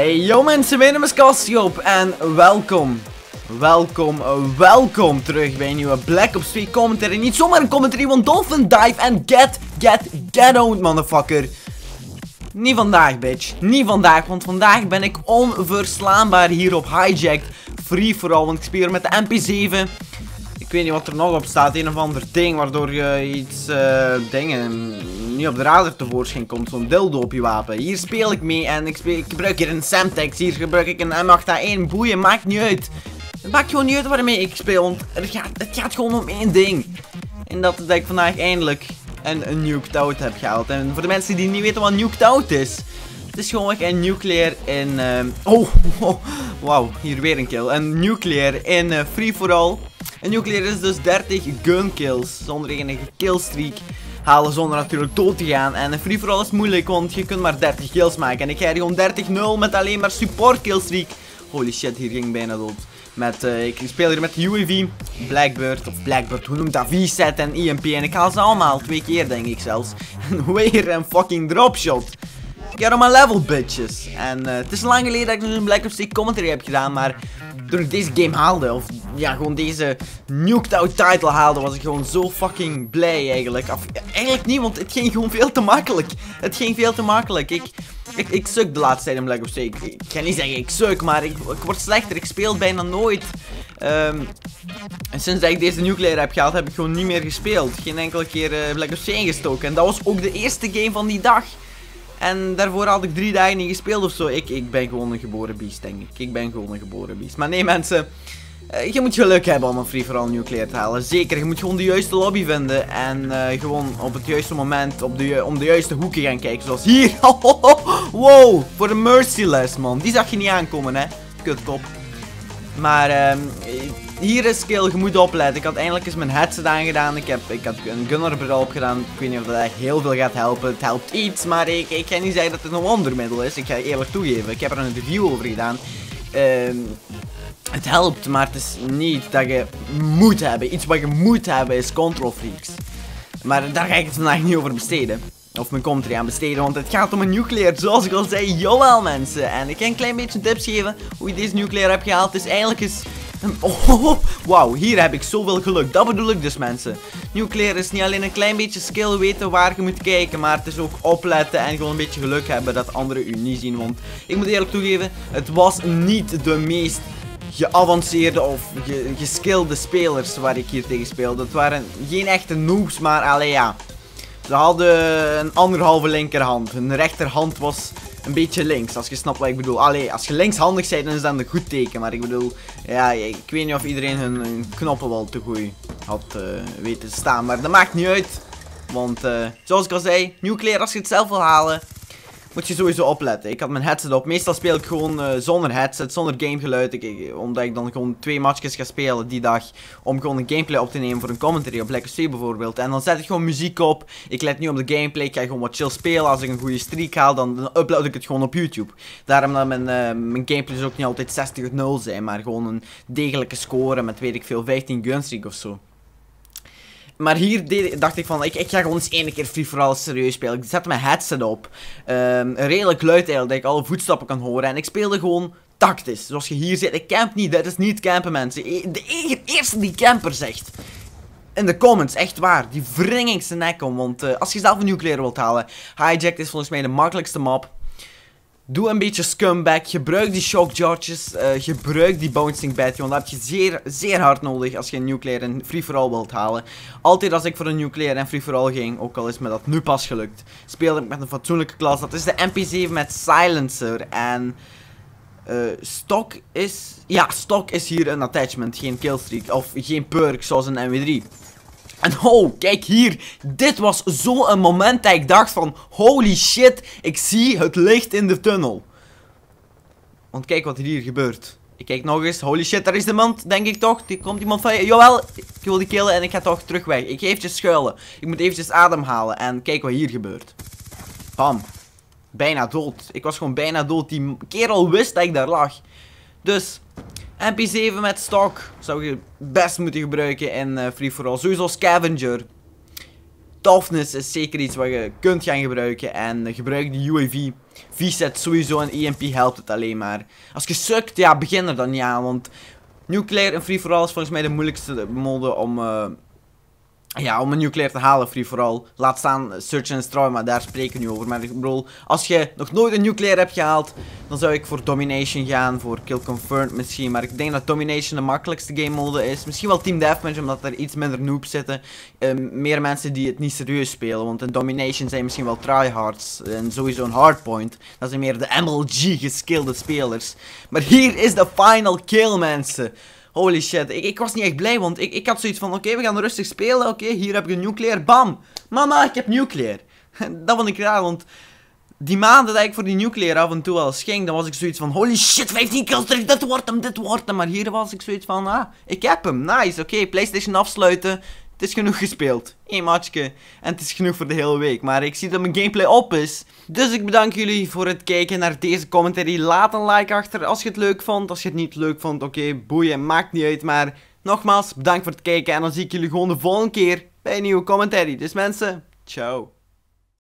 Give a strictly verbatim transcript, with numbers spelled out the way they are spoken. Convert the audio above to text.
Hey yo mensen, mijn naam is Cassiop en welkom, welkom, welkom terug bij een nieuwe Black Ops twee commentary. Niet zomaar een commentary, want Dolphin Dive en get, get, get out motherfucker. Niet vandaag bitch, niet vandaag, want vandaag ben ik onverslaanbaar hier op Hijacked Free for All, want ik speel met de M P zeven. Ik weet niet wat er nog op staat, een of ander ding waardoor je iets, uh, dingen, niet op de radar tevoorschijn komt, zo'n dildo op je wapen. Hier speel ik mee en ik, speel, ik gebruik hier een Semtex, hier gebruik ik een M acht A één, boeien, maakt niet uit. Het maakt gewoon niet uit waarmee ik speel, want het gaat, het gaat gewoon om één ding. En dat, dat ik vandaag eindelijk een, een Nuked Out heb gehaald. En voor de mensen die niet weten wat Nuked Out is, het is gewoon een nuclear in, uh, oh, oh wauw, hier weer een kill. Een nuclear in uh, Free for All. Een nuclear is dus dertig gun kills zonder enige killstreak halen zonder natuurlijk dood te gaan. En een free for all is moeilijk, want je kunt maar dertig kills maken. En ik ga hier gewoon dertig nul met alleen maar support killstreak. Holy shit, hier ging ik bijna dood. Met, uh, ik speel hier met U A V, Blackbird, of Blackbird, hoe noemt dat? V-set en E M P. En ik haal ze allemaal, twee keer denk ik zelfs. En weer een fucking dropshot. Get on my level, bitches. En uh, het is lang geleden dat ik een Black Ops twee commentary heb gedaan, maar toen ik deze game haalde, of ja, gewoon deze Nuked Out title haalde, was ik gewoon zo fucking blij eigenlijk. Of, eigenlijk niet, want het ging gewoon veel te makkelijk. Het ging veel te makkelijk. Ik, ik, ik suk de laatste tijd in Black Ops twee. Ik, ik ga niet zeggen ik suk, maar ik, ik word slechter. Ik speel bijna nooit. Um, en sinds dat ik deze nuclear heb gehaald, heb ik gewoon niet meer gespeeld. Geen enkele keer uh, Black Ops twee ingestoken. En dat was ook de eerste game van die dag. En daarvoor had ik drie dagen niet gespeeld of zo. Ik, ik ben gewoon een geboren beest, denk ik. Ik ben gewoon een geboren beest. Maar nee, mensen. Uh, je moet geluk hebben om een free for all nuclear te halen. Zeker, je moet gewoon de juiste lobby vinden. En uh, gewoon op het juiste moment op de, om de juiste hoeken gaan kijken. Zoals hier. Wow, voor de merciless, man. Die zag je niet aankomen, hè. Kutkop. Maar um, hier is skill, je moet opletten. Ik had eindelijk eens mijn headset aangedaan. Ik heb ik had een gunnerbril opgedaan. Ik weet niet of dat echt heel veel gaat helpen. Het helpt iets, maar ik, ik ga niet zeggen dat het een wondermiddel is. Ik ga eerlijk toegeven. Ik heb er een review over gedaan. Um, het helpt, maar het is niet dat je moet hebben. Iets wat je moet hebben is control freaks. Maar daar ga ik het vandaag niet over besteden. Of mijn commentary aan besteden, want het gaat om een nuclear, zoals ik al zei. Jawel mensen, en ik ga een klein beetje tips geven hoe je deze nuclear hebt gehaald. Het is eigenlijk eens... Oh, wauw, hier heb ik zoveel geluk. Dat bedoel ik dus mensen. Nuclear is niet alleen een klein beetje skill, weten waar je moet kijken, maar het is ook opletten en gewoon een beetje geluk hebben dat anderen u niet zien. Want ik moet eerlijk toegeven, het was niet de meest geavanceerde of ge geskillede spelers waar ik hier tegen speelde. Het waren geen echte noobs, maar allee ja. Ze hadden een anderhalve linkerhand. Hun rechterhand was een beetje links, als je snapt wat ik bedoel. Allee, als je linkshandig bent, dan is dat een goed teken. Maar ik bedoel, ja, ik weet niet of iedereen hun, hun knoppen wel te goed had uh, weten te staan. Maar dat maakt niet uit. Want, uh, zoals ik al zei, nuclear, als je het zelf wil halen, moet je sowieso opletten. Ik had mijn headset op. Meestal speel ik gewoon uh, zonder headset, zonder gamegeluid. Ik, ik, omdat ik dan gewoon twee matchjes ga spelen die dag. Om gewoon een gameplay op te nemen voor een commentary op Black Ops twee bijvoorbeeld. En dan zet ik gewoon muziek op. Ik let niet op de gameplay. Ik ga gewoon wat chill spelen. Als ik een goede streak haal, dan, dan upload ik het gewoon op YouTube. Daarom dat mijn, uh, mijn gameplays ook niet altijd zestig nul zijn. Maar gewoon een degelijke score met weet ik veel vijftien gunstreak of zo. Maar hier deed, dacht ik van, ik, ik ga gewoon eens één keer free for all serieus spelen. Ik zette mijn headset op. Um, redelijk luid eigenlijk, dat ik alle voetstappen kan horen. En ik speelde gewoon tactisch. Zoals je hier ziet, ik camp niet. Dat is niet campen mensen. De e eerste die camper zegt. In de comments, echt waar. Die wring ik zijn nek om. Want uh, als je zelf een nuclear wilt halen. Hijacked is volgens mij de makkelijkste map. Doe een beetje scumbag, gebruik die shock charges, uh, gebruik die bouncing battery, want dat heb je zeer, zeer hard nodig als je een nuclear en free for all wilt halen. Altijd als ik voor een nuclear en free for all ging, ook al is me dat nu pas gelukt, speelde ik met een fatsoenlijke klas. Dat is de M P zeven met silencer en uh, stock is, ja, stock is hier een attachment, geen killstreak of geen perk zoals een M W drie. En oh, kijk hier. Dit was zo'n moment dat ik dacht van... Holy shit, ik zie het licht in de tunnel. Want kijk wat er hier gebeurt. Ik kijk nog eens. Holy shit, daar is iemand, denk ik toch. Er komt iemand van... Jawel, ik wil die killen en ik ga toch terug weg. Ik ga eventjes schuilen. Ik moet eventjes ademhalen. En kijk wat hier gebeurt. Bam. Bijna dood. Ik was gewoon bijna dood. Die kerel wist dat ik daar lag. Dus... M P zeven met stock zou je best moeten gebruiken in uh, free for all. Sowieso scavenger. toughness is zeker iets wat je kunt gaan gebruiken. En gebruik de U A V V-set sowieso en E M P helpt het alleen maar. Als je sukt, ja, begin er dan niet aan. Want nuclear en free-for-all is volgens mij de moeilijkste mode om... Uh, Ja, om een nuclear te halen, free for all. Laat staan Search and Destroy, maar daar spreken we nu over. Maar ik bedoel, als je nog nooit een nuclear hebt gehaald, dan zou ik voor Domination gaan, voor Kill Confirmed misschien. Maar ik denk dat Domination de makkelijkste game mode is. Misschien wel Team Deathmatch, omdat er iets minder noobs zitten. Um, meer mensen die het niet serieus spelen. Want in Domination zijn misschien wel tryhards en sowieso een hardpoint. Dat zijn meer de M L G geskillede spelers. Maar hier is de final kill, mensen. Holy shit, ik, ik was niet echt blij, want ik, ik had zoiets van, oké, okay, we gaan rustig spelen, oké, okay, hier heb ik een nuclear, bam! Mama, ik heb nuclear. Dat vond ik raar, want die maanden dat ik voor die nuclear af en toe wel eens ging, dan was ik zoiets van, holy shit, vijftien kills terug, dit wordt hem, dit wordt hem. Maar hier was ik zoiets van, ah, ik heb hem, nice, oké, okay, PlayStation afsluiten. Het is genoeg gespeeld. Eén matchje. En het is genoeg voor de hele week. Maar ik zie dat mijn gameplay op is. Dus ik bedank jullie voor het kijken naar deze commentary. Laat een like achter als je het leuk vond. Als je het niet leuk vond, oké, okay, boeien, maakt niet uit. Maar nogmaals, bedankt voor het kijken. En dan zie ik jullie gewoon de volgende keer bij een nieuwe commentary. Dus mensen, ciao.